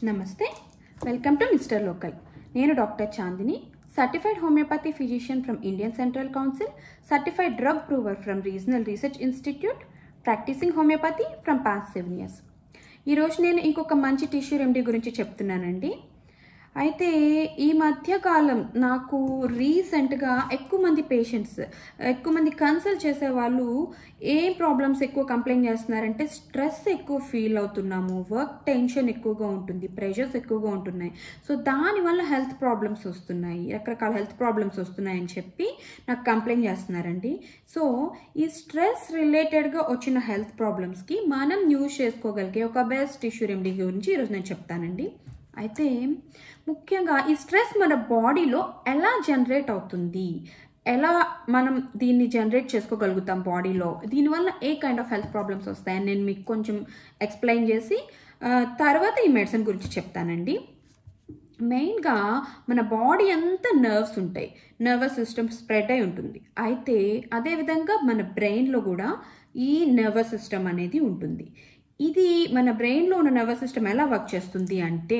Namaste. Welcome to MrLokal. Nenu Dr. Chandini, Certified Homeopathy Physician from Indian Central Council, Certified Drug Prover from Regional Research Institute, Practicing Homeopathy from past 7 years. ఈ రోజు నేను ఇంకొక మంచి tissue remedy గురించి చెప్తున్నానండి. అయితే ఈ మధ్యకాలం నాకు రీసెంట్గా ఎక్కువ మంది పేషెంట్స్ ఎక్కువ మంది కన్సల్ట్ చేసే వాళ్ళు ఏం ప్రాబ్లమ్స్ ఎక్కువ కంప్లైంట్ చేస్తున్నారంటే స్ట్రెస్ ఎక్కువ ఫీల్ అవుతున్నాము, వర్క్ టెన్షన్ ఎక్కువగా ఉంటుంది, ప్రెషర్స్ ఎక్కువగా ఉంటున్నాయి. సో దానివల్ల హెల్త్ ప్రాబ్లమ్స్ వస్తున్నాయి, రకరకాల హెల్త్ ప్రాబ్లమ్స్ వస్తున్నాయని చెప్పి నాకు కంప్లైంట్ చేస్తున్నారండి. సో ఈ స్ట్రెస్ రిలేటెడ్గా వచ్చిన హెల్త్ ప్రాబ్లమ్స్కి మనం యూజ్ చేసుకోగలిగే ఒక బెస్ట్ టిష్యూ రెమెడీ గురించి ఈరోజు నేను చెప్తానండి. అయితే ముఖ్యంగా ఈ స్ట్రెస్ మన బాడీలో ఎలా జనరేట్ అవుతుంది, ఎలా మనం దీన్ని జనరేట్ చేసుకోగలుగుతాం బాడీలో, దీనివల్ల a kind of health problems వస్తాయని నేను మీకు కొంచెం ఎక్స్ప్లెయిన్ చేసి తర్వాత ఈ మెడిసిన్ గురించి చెప్తానండి. మెయిన్గా మన బాడీ అంతా నర్వ్స్ ఉంటాయి, నర్వస్ సిస్టమ్ స్ప్రెడ్ అయి ఉంటుంది. అయితే అదేవిధంగా మన బ్రెయిన్లో కూడా ఈ నర్వస్ సిస్టమ్ అనేది ఉంటుంది. ఇది మన బ్రెయిన్లో ఉన్న నర్వస్ సిస్టమ్ ఎలా వర్క్ చేస్తుంది అంటే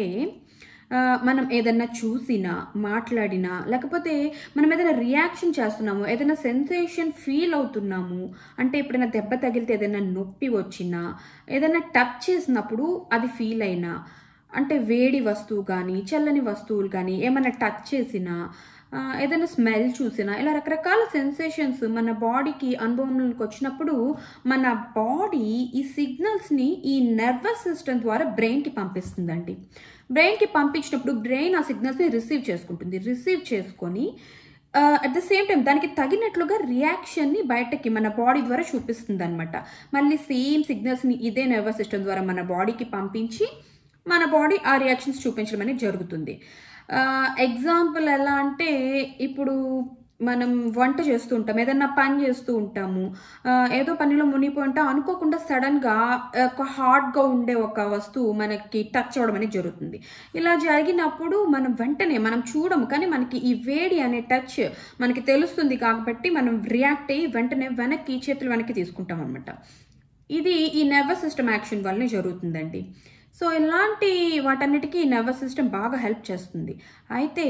మనం ఏదైనా చూసినా, మాట్లాడినా, లేకపోతే మనం ఏదైనా రియాక్షన్ చేస్తున్నాము, ఏదైనా సెన్సేషన్ ఫీల్ అవుతున్నాము అంటే ఎప్పుడైనా దెబ్బ తగిలితే ఏదైనా నొప్పి వచ్చినా, ఏదైనా టచ్ చేసినప్పుడు అది ఫీల్ అయినా, అంటే వేడి వస్తువు కానీ చల్లని వస్తువులు కానీ ఏమైనా టచ్ చేసినా, ఏదైనా స్మెల్ చూసినా, ఇలా రకరకాల సెన్సేషన్స్ మన బాడీకి అనుభవంలోకి వచ్చినప్పుడు మన బాడీ ఈ సిగ్నల్స్ని ఈ నర్వస్ సిస్టమ్ ద్వారా బ్రెయిన్కి పంపిస్తుందండి. బ్రెయిన్కి పంపించినప్పుడు బ్రెయిన్ ఆ సిగ్నల్స్ని రిసీవ్ చేసుకుంటుంది. రిసీవ్ చేసుకొని అట్ ద సేమ్ టైం దానికి తగినట్లుగా రియాక్షన్ని బయటకి మన బాడీ ద్వారా చూపిస్తుంది అనమాట. మళ్ళీ సేమ్ సిగ్నల్స్ని ఇదే నర్వస్ సిస్టమ్ ద్వారా మన బాడీకి పంపించి మన బాడీ ఆ రియాక్షన్స్ చూపించడం అనేది జరుగుతుంది. ఎగ్జాంపుల్ ఎలా అంటే ఇప్పుడు మనం వంట చేస్తూ ఉంటాం, ఏదన్నా పని చేస్తూ ఉంటాము, ఏదో పనిలో మునిగిపోయి ఉంటాం, అనుకోకుండా సడన్గా ఒక హార్డ్గా ఉండే ఒక వస్తువు మనకి టచ్ అవ్వడం అనేది జరుగుతుంది. ఇలా జరిగినప్పుడు మనం వెంటనే మనం చూడము, కానీ మనకి ఈ వేడి అనే టచ్ మనకి తెలుస్తుంది కాబట్టి మనం రియాక్ట్ అయ్యి వెంటనే వెనక్కి చేతులు వెనక్కి తీసుకుంటాం అనమాట. ఇది ఈ నర్వస్ సిస్టమ్ యాక్షన్ వల్లనే జరుగుతుందండి. సో ఇలాంటి వాటన్నిటికీ ఈ నర్వస్ సిస్టమ్ బాగా హెల్ప్ చేస్తుంది. అయితే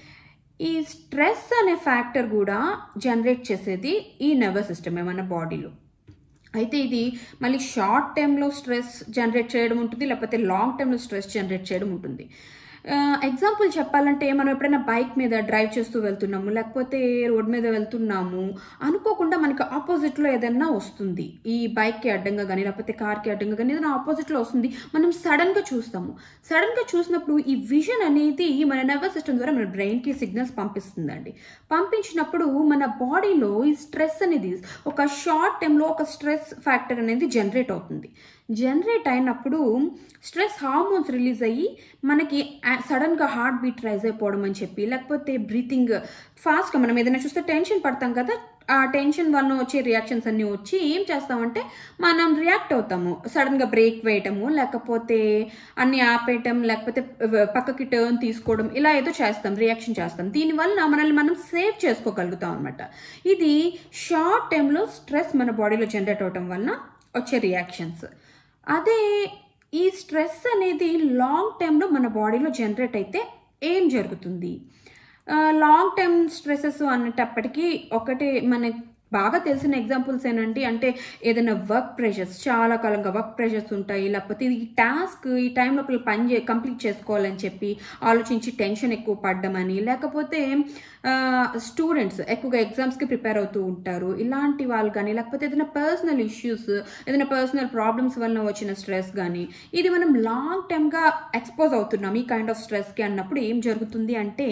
ఈ స్ట్రెస్ అనే ఫ్యాక్టర్ కూడా జనరేట్ చేసేది ఈ నర్వస్ సిస్టమే మన బాడీలో. అయితే ఇది మళ్ళీ షార్ట్ టైంలో స్ట్రెస్ జనరేట్ చేయడం ఉంటుంది, లేకపోతే లాంగ్ టైంలో స్ట్రెస్ జనరేట్ చేయడం ఉంటుంది. ఎగ్జాంపుల్ చెప్పాలంటే మనం ఎప్పుడైనా బైక్ మీద డ్రైవ్ చేస్తూ వెళ్తున్నాము, లేకపోతే రోడ్ మీద వెళ్తున్నాము, అనుకోకుండా మనకి ఆపోజిట్లో ఏదైనా వస్తుంది, ఈ బైక్కి అడ్డంగా కానీ లేకపోతే కార్కి అడ్డంగా కానీ ఏదైనా ఆపోజిట్లో వస్తుంది, మనం సడన్గా చూస్తాము. సడన్గా చూసినప్పుడు ఈ విజన్ అనేది మన నర్వస్ సిస్టమ్ ద్వారా మన బ్రెయిన్కి సిగ్నల్స్ పంపిస్తుందండి. పంపించినప్పుడు మన బాడీలో ఈ స్ట్రెస్ అనేది ఒక షార్ట్ టైంలో ఒక స్ట్రెస్ ఫ్యాక్టర్ అనేది జనరేట్ అవుతుంది. జనరేట్ అయినప్పుడు స్ట్రెస్ హార్మోన్స్ రిలీజ్ అయ్యి మనకి సడన్గా హార్ట్ బీట్ రైజ్ అయిపోవడం అని చెప్పి, లేకపోతే బ్రీతింగ్ ఫాస్ట్గా, మనం ఏదైనా చూస్తే టెన్షన్ పడతాం కదా, ఆ టెన్షన్ వల్ల వచ్చే రియాక్షన్స్ అన్నీ వచ్చి ఏం చేస్తామంటే మనం రియాక్ట్ అవుతాము. సడన్గా బ్రేక్ వేయటము, లేకపోతే అన్ని ఆపేయటం, లేకపోతే పక్కకి టర్న్ తీసుకోవడం, ఇలా ఏదో చేస్తాం, రియాక్షన్ చేస్తాం. దీనివల్ల మనల్ని మనం సేవ్ చేసుకోగలుగుతాం అనమాట. ఇది షార్ట్ టైంలో స్ట్రెస్ మన బాడీలో జనరేట్ అవటం వలన వచ్చే రియాక్షన్స్. అదే ఈ స్ట్రెస్ అనేది లాంగ్ టైంలో మన బాడీలో జనరేట్ అయితే ఏం జరుగుతుంది? లాంగ్ టైమ్ స్ట్రెసెస్ అనేటప్పటికీ ఒకటి మనకి బాగా తెలిసిన ఎగ్జాంపుల్స్ ఏనండి. అంటే ఏదైనా వర్క్ ప్రెషర్స్, చాలా కాలంగా వర్క్ ప్రెషర్స్ ఉంటాయి, లేకపోతే ఈ టాస్క్ ఈ టైం లోపల కంప్లీట్ చేసుకోవాలని చెప్పి ఆలోచించి టెన్షన్ ఎక్కువ పడ్డమని, లేకపోతే స్టూడెంట్స్ ఎక్కువగా ఎగ్జామ్స్కి ప్రిపేర్ అవుతూ ఉంటారు, ఇలాంటి వాళ్ళు కానీ, లేకపోతే ఏదైనా పర్సనల్ ఇష్యూస్, ఏదైనా పర్సనల్ ప్రాబ్లమ్స్ వలన వచ్చిన స్ట్రెస్ కానీ, ఇది మనం లాంగ్ టైమ్గా ఎక్స్పోజ్ అవుతున్నాం ఈ కైండ్ ఆఫ్ స్ట్రెస్కి అన్నప్పుడు ఏం జరుగుతుంది అంటే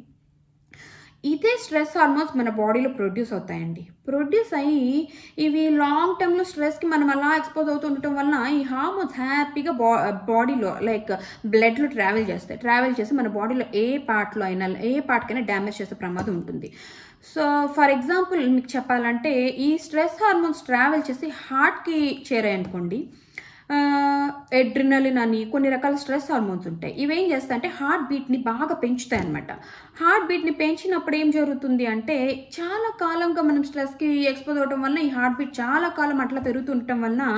ఇదే స్ట్రెస్ హార్మోన్స్ మన బాడీలో ప్రొడ్యూస్ అవుతాయండి. ప్రొడ్యూస్ అయ్యి ఇవి లాంగ్ టర్మ్లో స్ట్రెస్కి మనం అలా ఎక్స్పోజ్ అవుతూ ఉండటం వలన ఈ హార్మోన్స్ హ్యాపీగా బాడీలో లైక్ బ్లడ్లో ట్రావెల్ చేసి మన బాడీలో ఏ పార్ట్కైనా డ్యామేజ్ చేసే ప్రమాదం ఉంటుంది. సో ఫర్ ఎగ్జాంపుల్ మీకు చెప్పాలంటే ఈ స్ట్రెస్ హార్మోన్స్ ట్రావెల్ చేసి హార్ట్కి చేరాయనుకోండి, ఎడ్రినలిన్ అని కొన్ని రకాల స్ట్రెస్ హార్మోన్స్ ఉంటాయి. ఇవేం చేస్తాయంటే హార్ట్ బీట్ని బాగా పెంచుతాయి అనమాట. హార్ట్ బీట్ని పెంచినప్పుడు ఏం జరుగుతుంది అంటే చాలా కాలంగా మనం స్ట్రెస్కి ఎక్స్పోజ్ అవడం వల్ల ఈ హార్ట్ బీట్ చాలా కాలం అట్లా పెరుగుతుండటం వలన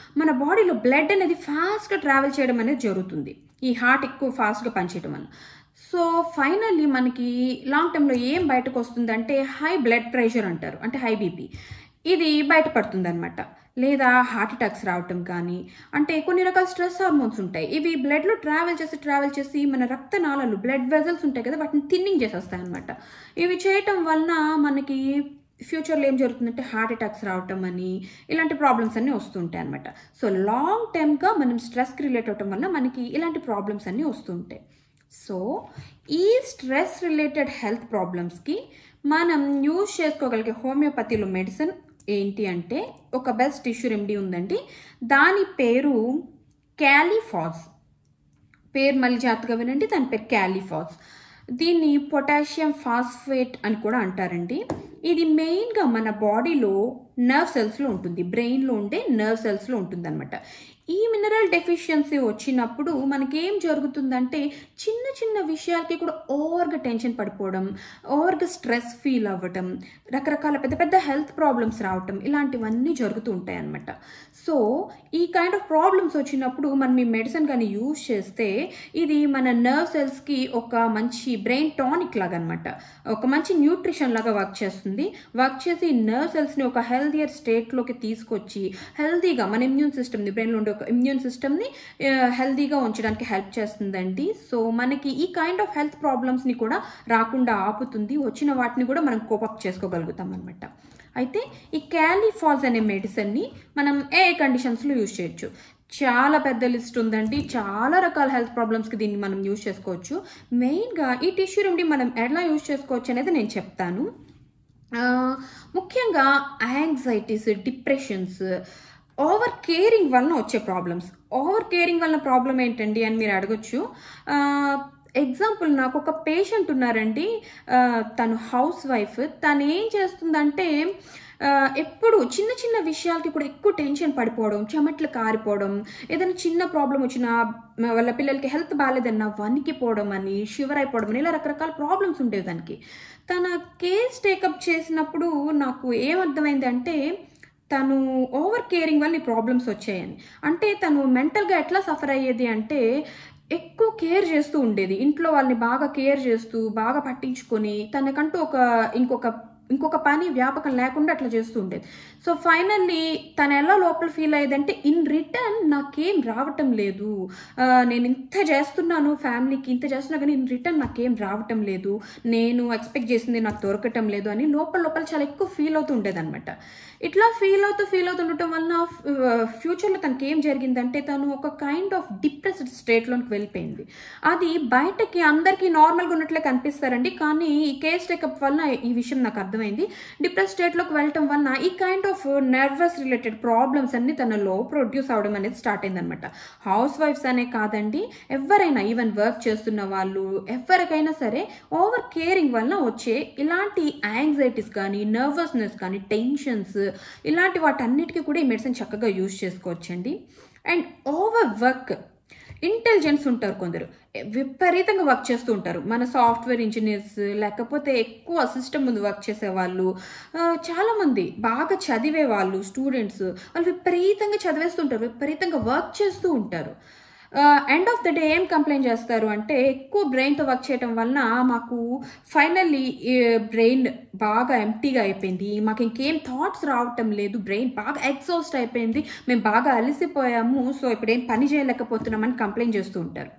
మన బాడీలో బ్లడ్ అనేది ఫాస్ట్గా ట్రావెల్ చేయడం అనేది జరుగుతుంది. ఈ హార్ట్ ఎక్కువ ఫాస్ట్గా పనిచేయడం వల్ల. సో ఫైనల్లీ మనకి లాంగ్ టర్మ్లో ఏం బయటకు వస్తుందంటే హై బ్లడ్ ప్రెషర్ అంటారు, అంటే హై బీపీ. ఇది బయటపడుతుంది అనమాట. లేదా హార్ట్ అటాక్స్ రావటం కానీ, అంటే కొన్ని రకాల స్ట్రెస్ హార్మోన్స్ ఉంటాయి. ఇవి బ్లడ్లో ట్రావెల్ చేసి మన రక్తనాళాలు, బ్లడ్ వెజల్స్ ఉంటాయి కదా, వాటిని థిన్నింగ్ చేసేస్తాయి అనమాట. ఇవి చేయటం వలన మనకి ఫ్యూచర్లో ఏం జరుగుతుందంటే హార్ట్ అటాక్స్ రావటం అని, ఇలాంటి ప్రాబ్లమ్స్ అన్నీ వస్తుంటాయి అనమాట. సో లాంగ్ టర్మ్గా మనం స్ట్రెస్కి రిలేట్ అవటం వల్ల మనకి ఇలాంటి ప్రాబ్లమ్స్ అన్నీ వస్తుంటాయి. సో ఈ స్ట్రెస్ రిలేటెడ్ హెల్త్ ప్రాబ్లమ్స్కి మనం యూజ్ చేసుకోగలిగే హోమియోపతిలో మెడిసిన్ ఏంటి అంటే ఒక బెస్ట్ టిష్యూ రెమెడీ ఉందండి. దాని పేరు క్యాలిఫాస్. పేరు మళ్ళీ జాగ్రత్తగా వినండి, దాని పేరు క్యాలిఫాస్. దీన్ని పొటాషియం ఫాస్ఫేట్ అని కూడా అంటారండి. ఇది మెయిన్గా మన బాడీలో నర్వ్ సెల్స్లో ఉంటుంది, బ్రెయిన్లో ఉండే నర్వ్ సెల్స్లో ఉంటుంది అనమాట. ఈ మినరల్ డెఫిషియన్సీ వచ్చినప్పుడు మనకేం జరుగుతుందంటే చిన్న చిన్న విషయాలకి కూడా ఓవర్గా టెన్షన్ పడిపోవడం, ఓవర్గా స్ట్రెస్ ఫీల్ అవ్వటం, రకరకాల పెద్ద పెద్ద హెల్త్ ప్రాబ్లమ్స్ రావటం, ఇలాంటివన్నీ జరుగుతూ ఉంటాయి అన్నమాట. సో ఈ కైండ్ ఆఫ్ ప్రాబ్లమ్స్ వచ్చినప్పుడు మనం ఈ మెడిసిన్ కానీ యూజ్ చేస్తే ఇది మన నర్వ్ సెల్స్కి ఒక మంచి బ్రెయిన్ టానిక్ లాగా అనమాట, ఒక మంచి న్యూట్రిషన్ లాగా వర్క్ చేస్తుంది. వర్క్ చేసి నర్వ్ సెల్స్ని ఒక హెల్దియర్ స్టేట్లోకి తీసుకొచ్చి హెల్దీగా మన ఇమ్యూన్ సిస్టమ్ని, బ్రెయిన్లో ఉండే ఇమ్యూన్ సిస్టమ్ని హెల్దీగా ఉంచడానికి హెల్ప్ చేస్తుందండి. సో మనకి ఈ కైండ్ ఆఫ్ హెల్త్ ప్రాబ్లమ్స్ని కూడా రాకుండా ఆపుతుంది. వచ్చిన వాటిని కూడా మనం కోపప్ చేసుకోగలుగుతాం అనమాట. అయితే ఈ క్యాలిఫాస్ అనే మెడిసిన్ని మనం ఏ కండిషన్స్లో యూజ్ చేయొచ్చు? చాలా పెద్ద లిస్ట్ ఉందండి. చాలా రకాల హెల్త్ ప్రాబ్లమ్స్కి దీన్ని మనం యూజ్ చేసుకోవచ్చు. మెయిన్గా ఈ టిష్యూ రెమెడీ మనం ఎలా యూజ్ చేసుకోవచ్చు అనేది నేను చెప్తాను. ముఖ్యంగా యాంగ్జైటీస్, డిప్రెషన్స్, ఓవర్ కేరింగ్ వలన వచ్చే ప్రాబ్లమ్స్. ఓవర్ కేరింగ్ వలన ప్రాబ్లం ఏంటండి అని మీరు అడగొచ్చు. ఎగ్జాంపుల్, నాకు ఒక పేషెంట్ ఉన్నారండి, తను హౌస్ వైఫ్. తను ఏం చేస్తుందంటే ఎప్పుడు చిన్న చిన్న విషయాలకి కూడా ఎక్కువ టెన్షన్ పడిపోవడం, చెమట్లు కారిపోవడం, ఏదైనా చిన్న ప్రాబ్లం వచ్చినా వాళ్ళ పిల్లలకి హెల్త్ బాగాలేదన్నా వణికిపోవడం అని, షివర్ అయిపోవడం అని, ఇలా రకరకాల ప్రాబ్లమ్స్ ఉండేవి దానికి. తన కేస్ టేకప్ చేసినప్పుడు నాకు ఏమర్థమైంది అంటే తను ఓవర్ కేరింగ్ వల్ల ఈ ప్రాబ్లమ్స్ వచ్చాయని. అంటే తను మెంటల్గా ఎట్లా సఫర్ అయ్యేది అంటే ఎక్కువ కేర్ చేస్తూ ఉండేది, ఇంట్లో వాళ్ళని బాగా కేర్ చేస్తూ బాగా పట్టించుకొని తనకంటూ ఇంకొక పని వ్యాపకం లేకుండా అట్లా చేస్తూ ఉండేది. సో ఫైనల్లీ తను ఎలా లోపల ఫీల్ అయ్యేదంటే ఇన్ రిటర్న్ నాకేం రావటం లేదు, నేను ఇంత చేస్తున్నాను ఫ్యామిలీకి, ఇంత చేస్తున్నా కానీ ఇన్ రిటర్న్ నాకేం రావటం లేదు, నేను ఎక్స్పెక్ట్ చేసింది నాకు దొరకటం లేదు అని లోపల చాలా ఎక్కువ ఫీల్ అవుతూ ఉండేది అనమాట. ఇట్లా ఫీల్ అవుతుండటం వలన ఫ్యూచర్లో తనకి ఏం జరిగిందంటే తను ఒక కైండ్ ఆఫ్ డిప్రెస్డ్ స్టేట్లోకి వెళ్ళిపోయింది. అది బయటకి అందరికీ నార్మల్గా ఉన్నట్లే కనిపిస్తారండి, కానీ ఈ కేస్ టేకప్ వలన ఈ విషయం నాకు అర్థమైంది. డిప్రెస్ స్టేట్లోకి వెళ్ళటం వలన ఈ kind of nervous related problems అన్ని తనలో ప్రొడ్యూస్ అవడం అనేది స్టార్ట్ అయిందనమాట. హౌస్ వైఫ్స్ అనే కాదండి, ఎవరైనా, ఈవెన్ వర్క్ చేస్తున్న వాళ్ళు, ఎవరికైనా సరే ఓవర్ కేరింగ్ వలన వచ్చే ఇలాంటి యాంగ్జైటీస్ కానీ, నర్వస్నెస్ కానీ, టెన్షన్స్, ఇలాంటి వాటన్నిటికీ కూడా ఈ మెడిసిన్ చక్కగా యూజ్ చేసుకోవచ్చండి. అండ్ ఓవర్ వర్క్, ఇంటెలిజెన్స్ ఉంటారు కొందరు, విపరీతంగా వర్క్ చేస్తూ ఉంటారు. మన సాఫ్ట్వేర్ ఇంజనీర్స్, లేకపోతే ఎక్కువ సిస్టమ్ ముందు వర్క్ చేసే వాళ్ళు, చాలామంది బాగా చదివే వాళ్ళు, స్టూడెంట్స్, వాళ్ళు విపరీతంగా చదివేస్తుంటారు, విపరీతంగా వర్క్ చేస్తూ ఉంటారు. ఎండ్ ఆఫ్ ద డే ఏం కంప్లైంట్ చేస్తారు అంటే ఎక్కువ బ్రెయిన్తో వర్క్ చేయడం వలన మాకు ఫైనల్లీ బ్రెయిన్ బాగా ఎంప్టీగా అయిపోయింది, మాకు ఇంకేం థాట్స్ రావటం లేదు, బ్రెయిన్ బాగా ఎగ్జాస్ట్ అయిపోయింది, మేము బాగా అలసిపోయాము, సో ఇప్పుడు ఏం పని చేయలేకపోతున్నామని కంప్లైంట్ చేస్తూ ఉంటారు.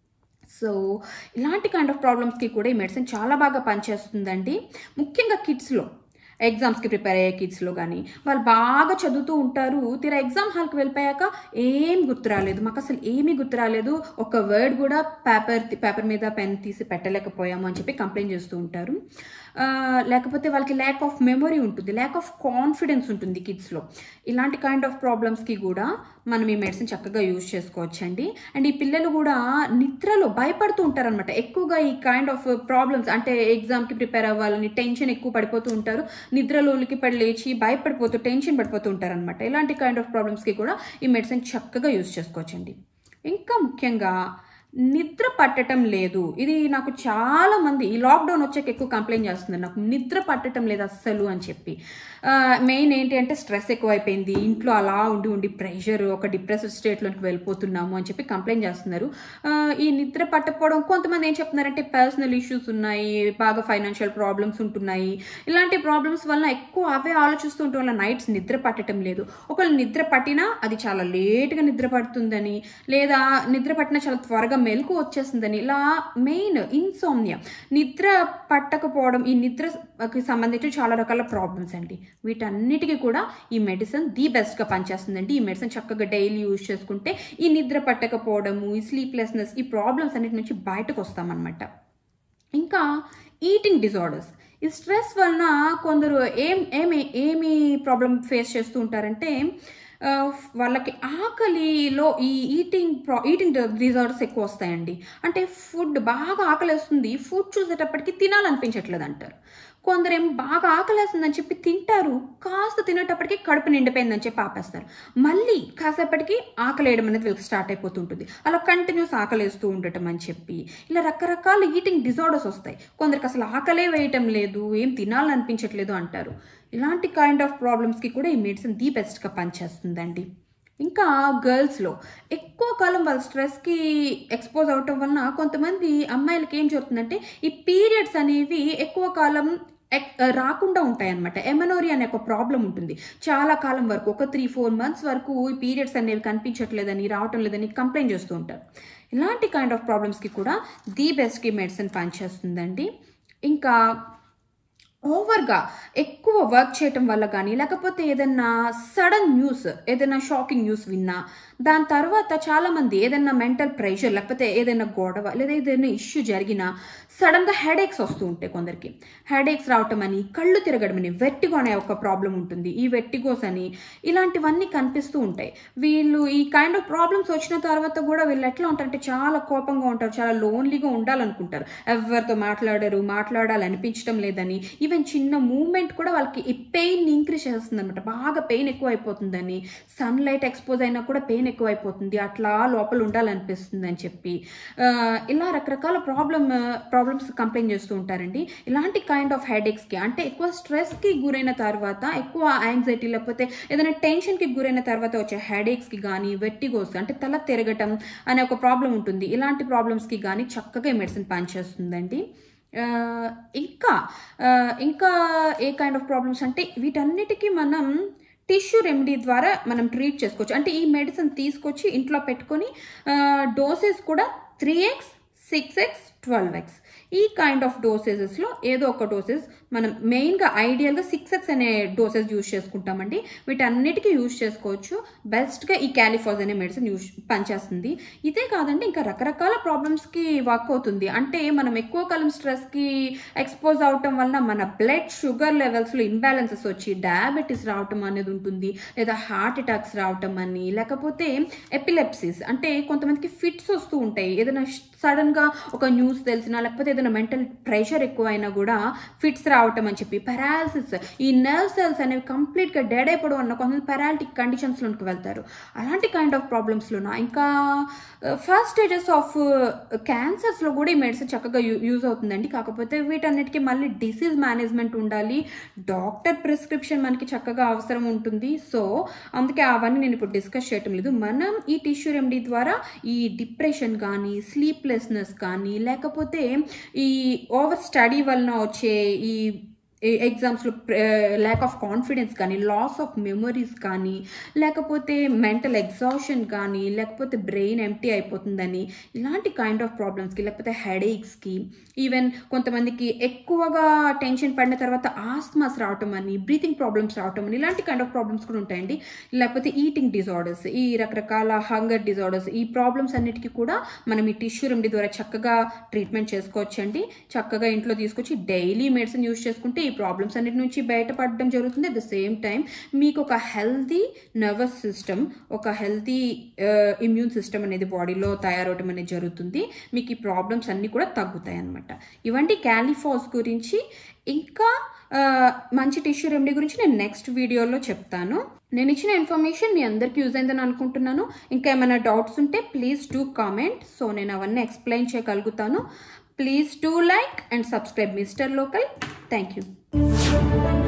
సో ఇలాంటి కైండ్ ఆఫ్ ప్రాబ్లమ్స్కి కూడా ఈ మెడిసిన్ చాలా బాగా పనిచేస్తుందండి. ముఖ్యంగా కిడ్స్లో, ఎగ్జామ్స్కి ప్రిపేర్ అయ్యే కిడ్స్లో కానీ, వాళ్ళు బాగా చదువుతూ ఉంటారు, తీరా ఎగ్జామ్ హాల్కి వెళ్ళిపోయాక ఏం గుర్తు రాలేదు, మాకు అసలు ఏమీ గుర్తు రాలేదు, ఒక వర్డ్ కూడా పేపర్ మీద పెన్ తీసి పెట్టలేకపోయాము అని చెప్పి కంప్లైంట్ చేస్తూ ఉంటారు. లేకపోతే వాళ్ళకి ల్యాక్ ఆఫ్ మెమొరీ ఉంటుంది, ల్యాక్ ఆఫ్ కాన్ఫిడెన్స్ ఉంటుంది కిడ్స్లో. ఇలాంటి కైండ్ ఆఫ్ ప్రాబ్లమ్స్కి కూడా మనం ఈ మెడిసిన్ చక్కగా యూజ్ చేసుకోవచ్చండి. అండ్ ఈ పిల్లలు కూడా నిద్రలో భయపడుతూ ఉంటారనమాట ఎక్కువగా. ఈ కైండ్ ఆఫ్ ప్రాబ్లమ్స్ అంటే ఎగ్జామ్కి ప్రిపేర్ అవ్వాలని టెన్షన్ ఎక్కువ పడిపోతూ ఉంటారు, నిద్రలో ఉలికిపడి లేచి భయపడిపోతూ టెన్షన్ పడిపోతూ ఉంటారనమాట. ఇలాంటి కైండ్ ఆఫ్ ప్రాబ్లమ్స్కి కూడా ఈ మెడిసిన్ చక్కగా యూజ్ చేసుకోవచ్చండి. ఇంకా ముఖ్యంగా నిద్ర పట్టడం లేదు. ఇది నాకు చాలా మంది ఈ లాక్డౌన్ వచ్చాక ఎక్కువ కంప్లైంట్ చేస్తున్నారు, నాకు నిద్ర పట్టడం లేదు అస్సలు అని చెప్పి. మెయిన్ ఏంటి అంటే స్ట్రెస్ ఎక్కువైపోయింది, ఇంట్లో అలా ఉండి ఉండి ప్రెషర్, ఒక డిప్రెసివ్ స్టేట్లోకి వెళ్ళిపోతున్నాము అని చెప్పి కంప్లైంట్ చేస్తున్నారు. ఈ నిద్ర పట్టకపోవడం, కొంతమంది ఏం చెప్తున్నారంటే పర్సనల్ ఇష్యూస్ ఉన్నాయి, బాగా ఫైనాన్షియల్ ప్రాబ్లమ్స్ ఉంటున్నాయి, ఇలాంటి ప్రాబ్లమ్స్ వల్ల ఎక్కువ అవే ఆలోచిస్తూ ఉండటం వల్ల నైట్స్ నిద్ర పట్టడం లేదు. ఒకవేళ నిద్ర పట్టినా అది చాలా లేట్గా నిద్ర పడుతుందని, లేదా నిద్ర పట్టినా చాలా త్వరగా మెలకు వచ్చేస్తుందని, ఇలా మెయిన్ ఇన్సోమ్నియా, నిద్ర పట్టకపోవడం, ఈ నిద్రకి సంబంధించి చాలా రకాల ప్రాబ్లమ్స్ అండి. వీటన్నిటికీ కూడా ఈ మెడిసిన్ ది బెస్ట్గా పనిచేస్తుందండి. ఈ మెడిసిన్ చక్కగా డైలీ యూజ్ చేసుకుంటే ఈ నిద్ర పట్టకపోవడము, ఈ స్లీప్లెస్నెస్, ఈ ప్రాబ్లమ్స్ అన్నిటి నుంచి బయటకు వస్తామన్నమాట. ఇంకా ఈటింగ్ డిజార్డర్స్, ఈ స్ట్రెస్ వలన కొందరు ఏమి ప్రాబ్లం ఫేస్ చేస్తూ ఉంటారంటే వాళ్ళకి ఆకలిలో ఈ ఈటింగ్ డిజార్డర్స్ ఎక్కువ వస్తాయండి. అంటే ఫుడ్ బాగా ఆకలేస్తుంది, ఫుడ్ చూసేటప్పటికి తినాలనిపించట్లేదు అంటారు. కొందరేమో బాగా ఆకలేస్తుందని చెప్పి తింటారు, కాస్త తినేటప్పటికి కడుపు నిండిపోయిందని చెప్పి ఆపేస్తారు. మళ్ళీ కాసేపటికి ఆకలేయడం అనేది వీళ్ళకి స్టార్ట్ అయిపోతుంటుంది. అలా కంటిన్యూస్ ఆకలేస్తూ ఉండటం అని చెప్పి ఇలా రకరకాల ఈటింగ్ డిజార్డర్స్ వస్తాయి. కొందరికి అసలు ఆకలే వేయటం లేదు, ఏం తినాలనిపించట్లేదు అంటారు. ఇలాంటి కైండ్ ఆఫ్ ప్రాబ్లమ్స్కి కూడా ఈ మెడిసిన్ ది బెస్ట్గా పనిచేస్తుందండి. ఇంకా గర్ల్స్లో ఎక్కువ కాలం వాళ్ళ స్ట్రెస్కి ఎక్స్పోజ్ అవటం వలన కొంతమంది అమ్మాయిలకి ఏం జరుగుతుందంటే ఈ పీరియడ్స్ అనేవి ఎక్కువ కాలం రాకుండా ఉంటాయన్నమాట. ఎమెనోరియా అనే ఒక ప్రాబ్లం ఉంటుంది. చాలా కాలం వరకు, ఒక 3-4 months వరకు ఈ పీరియడ్స్ అనేవి కనిపించట్లేదని, రావటం లేదని కంప్లైంట్ చేస్తూ ఉంటారు. ఇలాంటి కైండ్ ఆఫ్ ప్రాబ్లమ్స్కి కూడా ది బెస్ట్కి మెడిసిన్ పనిచేస్తుందండి. ఇంకా ఓవర్గా ఎక్కువ వర్క్ చేయటం వల్ల కానీ, లేకపోతే ఏదైనా సడన్ న్యూస్, ఏదైనా షాకింగ్ న్యూస్ విన్నా, దాని తర్వాత చాలామంది ఏదైనా మెంటల్ ప్రెషర్, లేకపోతే ఏదైనా గొడవ, లేదా ఏదైనా ఇష్యూ జరిగినా సడన్గా హెడేక్స్ వస్తూ ఉంటాయి. కొందరికి హెడేక్స్ రావటం అని, కళ్ళు తిరగడం అని, వెట్టిగో అనే ఒక ప్రాబ్లం ఉంటుంది, ఈ వెట్టిగోస్ అని, ఇలాంటివన్నీ కనిపిస్తూ ఉంటాయి. వీళ్ళు ఈ కైండ్ ఆఫ్ ప్రాబ్లమ్స్ వచ్చిన తర్వాత కూడా వీళ్ళు ఎట్లా ఉంటారంటే చాలా కోపంగా ఉంటారు, చాలా లోన్లీగా ఉండాలనుకుంటారు, ఎవరితో మాట్లాడాలనిపించడం లేదని, ఈవెన్ చిన్న మూమెంట్ కూడా వాళ్ళకి ఈ పెయిన్ ఇంక్రీజ్ చేస్తుంది అనమాట. బాగా పెయిన్ ఎక్కువ అయిపోతుందని, సన్లైట్ ఎక్స్పోజ్ అయినా కూడా పెయిన్ ఎక్కువ అయిపోతుంది, అట్లా లోపల ఉండాలనిపిస్తుంది అని చెప్పి ఇలా రకరకాల ప్రాబ్లమ్స్ కంప్లైంట్ చేస్తూ ఉంటారండి. ఇలాంటి కైండ్ ఆఫ్ హెడేక్స్కి, అంటే ఎక్కువ స్ట్రెస్కి గురైన తర్వాత, ఎక్కువ యాంగ్జైటీ లేకపోతే ఏదైనా టెన్షన్కి గురైన తర్వాత వచ్చే హెడేక్స్కి కానీ, వెట్టిగోస్ అంటే తల తిరగటం అనే ఒక ప్రాబ్లం ఉంటుంది, ఇలాంటి ప్రాబ్లమ్స్కి కానీ చక్కగా ఈ మెడిసిన్ పనిచేస్తుందండి. ఇంకా ఏ కైండ్ ఆఫ్ ప్రాబ్లమ్స్ అంటే వీటన్నిటికీ మనం టిష్యూ రెమెడీ ద్వారా మనం ట్రీట్ చేసుకోవచ్చు. అంటే ఈ మెడిసిన్ తీసుకొచ్చి ఇంట్లో పెట్టుకొని డోసెస్ కూడా 3x, 6x, 12x ఈ కైండ్ ఆఫ్ డోసేజెస్లో ఏదో ఒక డోసెస్ మనం మెయిన్గా ఐడియల్గా 6x అనే డోసెస్ యూజ్ చేసుకుంటామండి. వీటన్నిటికీ యూజ్ చేసుకోవచ్చు. బెస్ట్గా ఈ క్యాలిఫాజ్ అనే మెడిసిన్ పనిచేస్తుంది. ఇదే కాదండి, ఇంకా రకరకాల ప్రాబ్లమ్స్కి వర్క్ అవుతుంది. అంటే మనం ఎక్కువ కాలం స్ట్రెస్కి ఎక్స్పోజ్ అవటం వలన మన బ్లడ్ షుగర్ లెవెల్స్లో ఇంబ్యాలెన్సెస్ వచ్చి డయాబెటీస్ రావటం అనేది ఉంటుంది, లేదా హార్ట్ అటాక్స్ రావటం అని, లేకపోతే ఎపిలెప్సిస్ అంటే కొంతమందికి ఫిట్స్ వస్తూ ఉంటాయి. ఏదైనా సడన్గా ఒక న్యూస్ తెలిసినా, లేకపోతే ఏదైనా మెంటల్ ప్రెషర్ ఎక్కువ అయినా కూడా ఫిట్స్ రావటం అని చెప్పి, పారాలిసిస్, ఈ నర్వ్ సెల్స్ అనేవి కంప్లీట్గా డెడ్ అయిపోవడం అన్న కొంతమంది పారాలిటిక్ కండిషన్స్లోకి వెళ్తారు. అలాంటి కైండ్ ఆఫ్ ప్రాబ్లమ్స్లోనా, ఇంకా ఫస్ట్ స్టేజెస్ ఆఫ్ క్యాన్సర్స్లో కూడా ఈ మెడిసిన్ చక్కగా యూజ్ అవుతుందండి. కాకపోతే వీటన్నిటికీ మళ్ళీ డిసీజ్ మేనేజ్మెంట్ ఉండాలి, డాక్టర్ ప్రిస్క్రిప్షన్ మనకి చక్కగా అవసరం ఉంటుంది. సో అందుకే అవన్నీ నేను ఇప్పుడు డిస్కస్ చేయటం లేదు. మనం ఈ టిష్యూ రెమెడీ ద్వారా ఈ డిప్రెషన్ కానీ, స్లీప్లెస్నెస్ కానీ, లేకపోతే ఈ ఓవర్ స్టడీ వలన వచ్చే ఈ ఎగ్జామ్స్లో ల్యాక్ ఆఫ్ కాన్ఫిడెన్స్ కానీ, లాస్ ఆఫ్ మెమరీస్ కానీ, లేకపోతే మెంటల్ ఎగ్జాషన్ కానీ, లేకపోతే బ్రెయిన్ ఎంప్టీ అయిపోతుందని, ఇలాంటి కైండ్ ఆఫ్ ప్రాబ్లమ్స్కి, లేకపోతే హెడేక్స్కి, ఈవెన్ కొంతమందికి ఎక్కువగా టెన్షన్ పడిన తర్వాత ఆస్మాస్ రావటం అని, బ్రీతింగ్ ప్రాబ్లమ్స్ రావటం అని, ఇలాంటి కైండ్ ఆఫ్ ప్రాబ్లమ్స్ కూడా ఉంటాయండి. లేకపోతే ఈటింగ్ డిజార్డర్స్, ఈ రకరకాల హంగర్ డిజార్డర్స్, ఈ ప్రాబ్లమ్స్ అన్నిటికీ కూడా మనం ఈ టిష్యూ రెమెడీ ద్వారా చక్కగా ట్రీట్మెంట్ చేసుకోవచ్చండి. చక్కగా ఇంట్లో తీసుకొచ్చి డైలీ మెడిసిన్ యూజ్ చేసుకుంటే ఈ ప్రాబ్లమ్స్ అన్నిటి నుంచి బయటపడడం జరుగుతుంది. అట్ ద సేమ్ టైం మీకు ఒక హెల్తీ నర్వస్ సిస్టమ్, ఒక హెల్తీ ఇమ్యూన్ సిస్టమ్ అనేది బాడీలో తయారవడం అనేది జరుగుతుంది. మీకు ఈ ప్రాబ్లమ్స్ అన్నీ కూడా తగ్గుతాయి అన్నమాట. ఇవంటి క్యాలిఫాజ్ గురించి. ఇంకా మంచి టిష్యూ రెమెడీ గురించి నేను నెక్స్ట్ వీడియోలో చెప్తాను. నేను ఇచ్చిన ఇన్ఫర్మేషన్ మీ అందరికీ యూజ్ అయిందని అనుకుంటున్నాను. ఇంకా ఏమైనా డౌట్స్ ఉంటే ప్లీజ్ డూ కామెంట్. సో నేను అవన్నీ ఎక్స్ప్లెయిన్ చేయగలుగుతాను. Please do like and subscribe mister local. Thank you.